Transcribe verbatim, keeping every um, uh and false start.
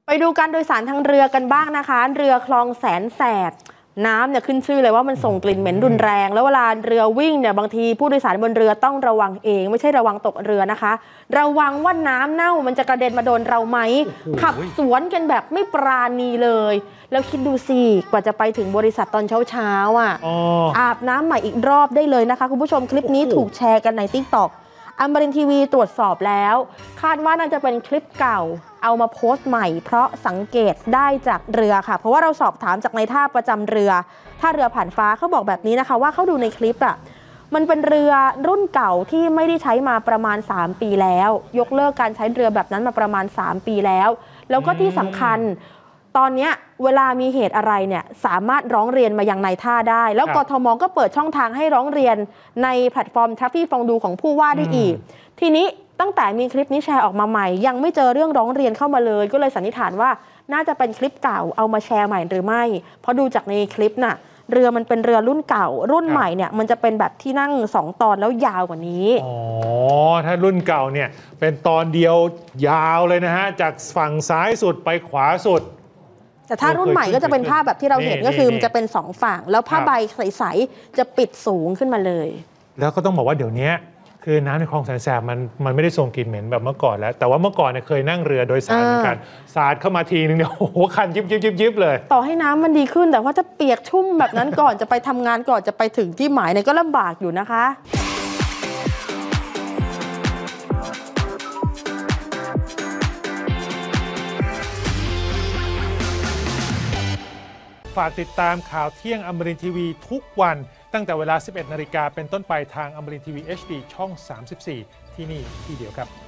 ไปดูการโดยสารทางเรือกันบ้างนะคะเรือคลองแสนแสบน้ำเนี่ยขึ้นชื่อเลยว่ามันส่งกลิ่นเหม็นรุนแรงแล้วเวลาเรือวิ่งเนี่ยบางทีผู้โดยสารบนเรือต้องระวังเองไม่ใช่ระวังตกเรือนะคะระวังว่าน้ำเน่ามันจะกระเด็นมาโดนเราไหมขับสวนกันแบบไม่ปราณีเลยแล้วคิดดูสิกว่าจะไปถึงบริษัทตอนเช้าๆอ่ะอาบน้ำใหม่อีกรอบได้เลยนะคะคุณผู้ชมคลิปนี้ถูกแชร์กันใน ติ๊กต็อก อมรินทร์ทีวีตรวจสอบแล้วคาดว่าน่าจะเป็นคลิปเก่าเอามาโพสต์ใหม่เพราะสังเกตได้จากเรือค่ะเพราะว่าเราสอบถามจากนายท่าประจำเรือท่าเรือผ่านฟ้าเขาบอกแบบนี้นะคะว่าเขาดูในคลิปอ่ะมันเป็นเรือรุ่นเก่าที่ไม่ได้ใช้มาประมาณสามปีแล้วยกเลิกการใช้เรือแบบนั้นมาประมาณสามปีแล้วแล้วก็ที่สำคัญตอนนี้เวลามีเหตุอะไรเนี่ยสามารถร้องเรียนมายังนายท่าได้แล้วกทมก็เปิดช่องทางให้ร้องเรียนในแพลตฟอร์มทัฟฟี่ฟองดูของผู้ว่าได้อีกทีนี้ตั้งแต่มีคลิปนี้แชร์ออกมาใหม่ยังไม่เจอเรื่องร้องเรียนเข้ามาเลยก็เลยสันนิษฐานว่าน่าจะเป็นคลิปเก่าเอามาแชร์ใหม่หรือไม่เพราะดูจากในคลิปน่ะเรือมันเป็นเรือรุ่นเก่ารุ่นใหม่เนี่ยมันจะเป็นแบบที่นั่งสองตอนแล้วยาวกว่านี้อ๋อถ้ารุ่นเก่าเนี่ยเป็นตอนเดียวยาวเลยนะฮะจากฝั่งซ้ายสุดไปขวาสุดแต่ถ้ารุ่นใหม่ก็จะเป็นผ้าแบบที่เราเห็นก็คือมันจะเป็นสองฝั่งแล้วผ้าใบใสๆจะปิดสูงขึ้นมาเลยแล้วก็ต้องบอกว่าเดี๋ยวนี้คือน้ำในคลองแสนแสบมันมันไม่ได้ส่งกลิ่นเหม็นแบบเมื่อก่อนแล้วแต่ว่าเมื่อก่อนเนี่ยเคยนั่งเรือโดยสารเหมือนกันสาดเข้ามาทีนึงเนี่ยโอ้โหคันยิบยิบยิบยิบเลยต่อให้น้ำมันดีขึ้นแต่ว่าถ้าเปียกชุ่มแบบนั้นก่อนจะไปทำงานก่อนจะไปถึงที่หมายเนี่ยก็ลำบากอยู่นะคะฝากติดตามข่าวเที่ยงอมรินทร์ทีวีทุกวันตั้งแต่เวลา สิบเอ็ดนาฬิกาเป็นต้นไปทางอมรินทร์ทีวี เอช ดี ช่อง สามสิบสี่ ที่นี่ที่เดียวครับ